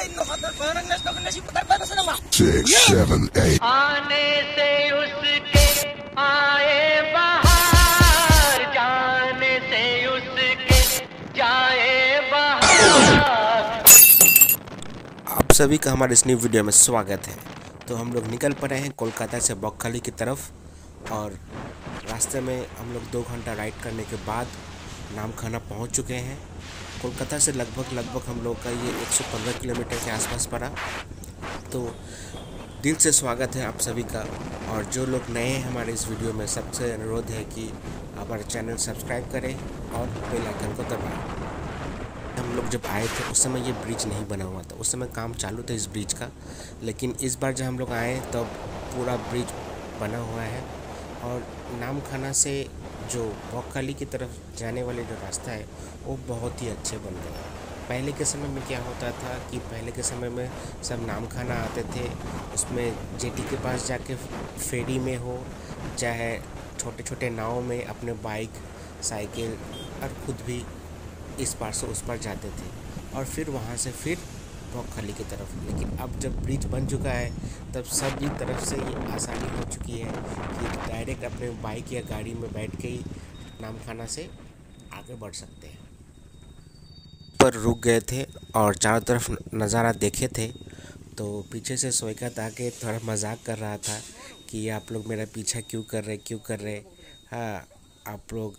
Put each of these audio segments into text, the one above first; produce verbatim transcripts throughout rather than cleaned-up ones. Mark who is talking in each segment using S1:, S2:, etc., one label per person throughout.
S1: Six, seven, eight.
S2: आने से उसके आए बाहर, जाने से उसके जाए बाहर।
S3: आप सभी का हमारे इस न्यू वीडियो में स्वागत है। तो हम लोग निकल पड़े हैं कोलकाता से बकखाली की तरफ और रास्ते में हम लोग दो घंटा राइड करने के बाद नामखाना पहुंच चुके हैं। कोलकाता से लगभग लगभग हम लोग का ये एक सौ पंद्रह किलोमीटर के आसपास पड़ा। तो दिल से स्वागत है आप सभी का, और जो लोग नए हैं हमारे इस वीडियो में, सबसे अनुरोध है कि हमारे चैनल सब्सक्राइब करें और बेल आइकन को दबाएं। हम लोग जब आए थे उस समय ये ब्रिज नहीं बना हुआ था, उस समय काम चालू था इस ब्रिज का, लेकिन इस बार जब हम लोग आए तब पूरा ब्रिज बना हुआ है। और नामखाना से जो बकखाली की तरफ जाने वाले जो रास्ता है वो बहुत ही अच्छे बन गए हैं। पहले के समय में क्या होता था कि पहले के समय में सब नामखाना आते थे, उसमें जेटी के पास जाके फेरी में हो चाहे छोटे छोटे नाव में अपने बाइक साइकिल और खुद भी इस पार से उस पार जाते थे और फिर वहाँ से फिर बकखाली की तरफ। लेकिन अब जब ब्रिज बन चुका है तब सभी तरफ से ये आसानी हो चुकी है कि डायरेक्ट अपने बाइक या गाड़ी में बैठ के ही नामखाना से आगे बढ़ सकते हैं। पर रुक गए थे और चारों तरफ नज़ारा देखे थे, तो पीछे से सोइकत आके थोड़ा मजाक कर रहा था कि आप लोग मेरा पीछा क्यों कर रहे क्यों कर रहे हाँ आप लोग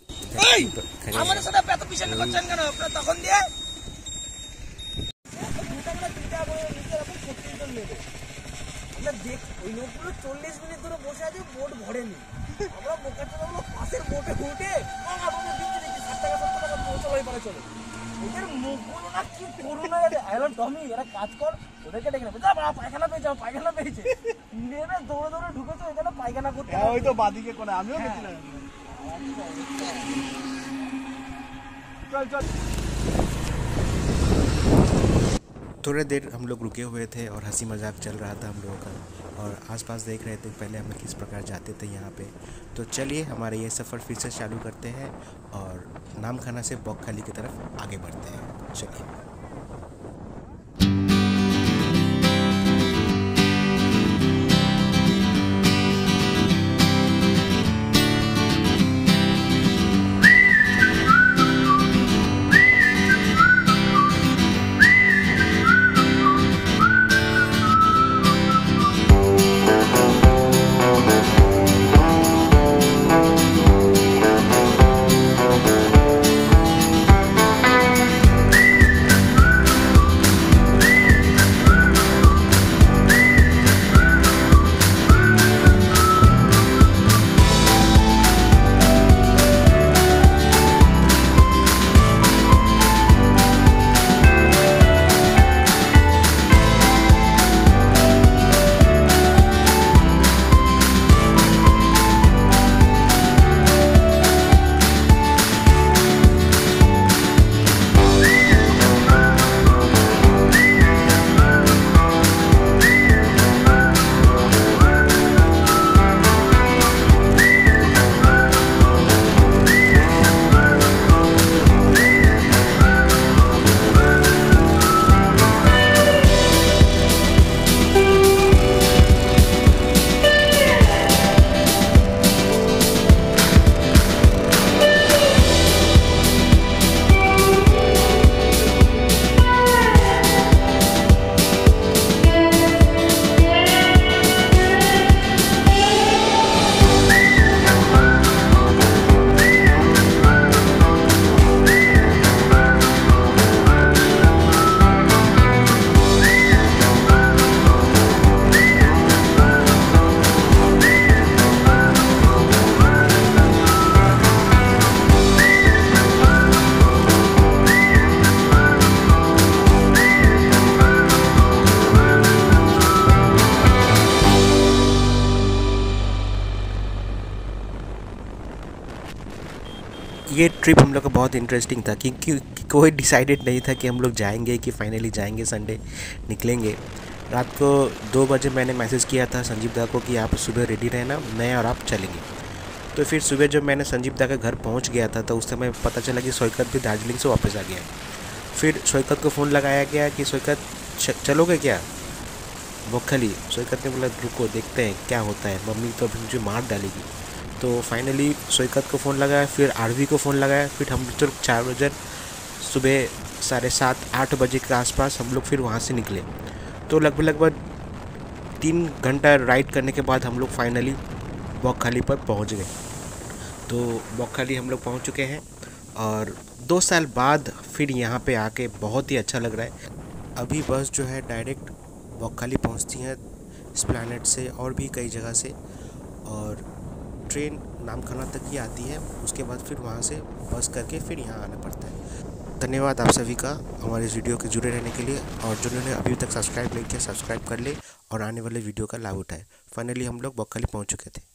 S4: দেখ ওই লোকগুলো চল্লিশ মিনিট ধরে বসে আছে, বোট ভরেনি। আমরা বোকাচোদাগুলো পাশের বোটে উঠে আমাদের দিকে দেখি ষাট টাকা সত্তর টাকা পৌঁছালো ওই পারে চলে। ওদের মুখগুলো না কি করুন না, আইলন টমি এরা কাজ কর, ওদেরকে ডেকে নেবে, যা পায়খানা পেয়েছে পায়খানা পেয়েছে নেবে দৌড়ে দৌড়ে ঢুকেছে এখানে পায়খানা করতে। ওই তো বাদিকে কোনে আমিও গেছিলাম। চল চল।
S3: थोड़ी देर हम लोग रुके हुए थे और हंसी मजाक चल रहा था हम लोगों का, और आसपास देख रहे थे पहले हम किस प्रकार जाते थे यहाँ पे। तो चलिए हमारे ये सफ़र फिर से चालू करते हैं और नामखाना से बकखाली की तरफ आगे बढ़ते हैं। चलिए। ये ट्रिप हम लोग का बहुत इंटरेस्टिंग था क्योंकि कोई डिसाइडेड नहीं था कि हम लोग जाएंगे कि फाइनली जाएंगे, संडे निकलेंगे। रात को दो बजे मैंने मैसेज किया था संजीव दा को कि आप सुबह रेडी रहना, मैं और आप चलेंगे। तो फिर सुबह जब मैंने संजीव दा के घर पहुंच गया था तो उस समय पता चला कि सोइकत भी दार्जिलिंग से वापस आ गया। फिर सोइकत को फ़ोन लगाया गया कि सोइकत च- चलोगे क्या बौखली? सोइकत ने बोला रुको देखते हैं क्या होता है, मम्मी तो अभी मुझे मार डालेगी। तो फाइनली सोइकत को फ़ोन लगाया, फिर आरवी को फ़ोन लगाया, फिर हम तो चार बजे सुबह साढ़े सात आठ बजे के आसपास हम लोग फिर वहाँ से निकले। तो लगभग लगभग तीन घंटा राइड करने के बाद हम लोग फाइनली बौखली पर पहुँच गए। तो बौखली हम लोग पहुँच चुके हैं और दो साल बाद फिर यहाँ पे आके बहुत ही अच्छा लग रहा है। अभी बस जो है डायरेक्ट बौखली पहुँचती हैं एस्प्लैनेड से और भी कई जगह से, और ट्रेन नामखाना तक ही आती है। उसके बाद फिर वहाँ से बस करके फिर यहाँ आना पड़ता है। धन्यवाद आप सभी का हमारे इस वीडियो के जुड़े रहने के लिए, और जिन्होंने अभी तक सब्सक्राइब नहीं किया सब्सक्राइब कर ले और आने वाले वीडियो का लाभ उठाए। फाइनली हम लोग बौखली पहुँच चुके थे।